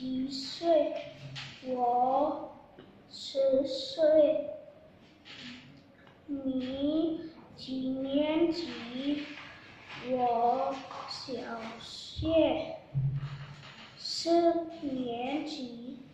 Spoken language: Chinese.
几岁？我10岁。你几年级？我小学4年级。